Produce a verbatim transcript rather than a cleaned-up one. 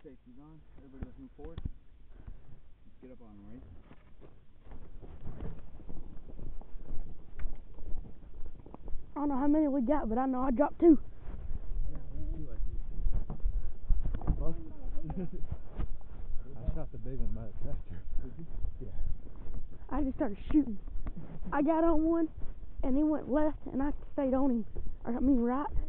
safety's on. Everybody let's move forward. Let's get up on them, right? I don't know how many we got, but I know I dropped two. I shot the big one by the tractor. Did you? Yeah. I just started shooting. I got on one, and he went left, and I stayed on him. Or I mean right.